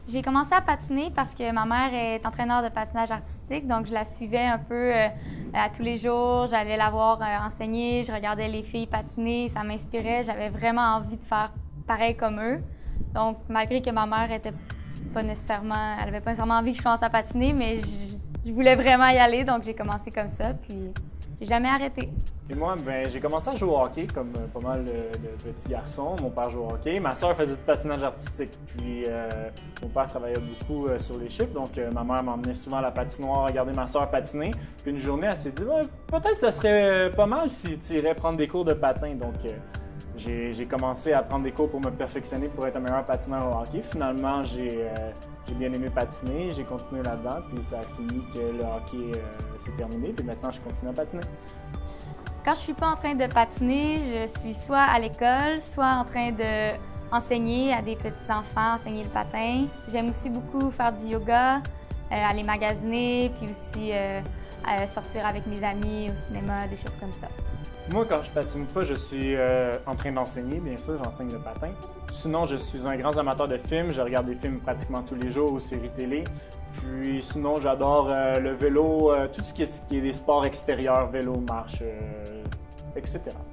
J'ai commencé à patiner parce que ma mère est entraîneur de patinage artistique, donc je la suivais un peu à tous les jours. J'allais la voir enseigner, je regardais les filles patiner, ça m'inspirait. J'avais vraiment envie de faire pareil comme eux. Donc, malgré que ma mère était pas nécessairement, elle avait pas nécessairement envie que je commence à patiner, mais je voulais vraiment y aller, donc j'ai commencé comme ça, puis j'ai jamais arrêté. Et moi, ben, j'ai commencé à jouer au hockey comme pas mal de petits garçons. Mon père jouait au hockey. Ma soeur faisait du patinage artistique. Puis mon père travaillait beaucoup sur les chiffres. Donc ma mère m'emmenait souvent à la patinoire regarder ma soeur patiner. Puis une journée, elle s'est dit ouais, peut-être que ça serait pas mal si tu irais prendre des cours de patin. Donc j'ai commencé à prendre des cours pour me perfectionner pour être un meilleur patineur au hockey. Finalement, j'ai bien aimé patiner. J'ai continué là-dedans. Puis ça a fini que le hockey s'est terminé. Puis maintenant, je continue à patiner. Quand je suis pas en train de patiner, je suis soit à l'école, soit en train d'enseigner à des petits-enfants, enseigner le patin. J'aime aussi beaucoup faire du yoga, aller magasiner, puis aussi sortir avec mes amis au cinéma, des choses comme ça. Moi, quand je patine pas, je suis en train d'enseigner, bien sûr, j'enseigne le patin. Sinon, je suis un grand amateur de films, je regarde des films pratiquement tous les jours aux séries télé. Puis sinon, j'adore le vélo, tout ce qui est des sports extérieurs, vélo, marche, etc.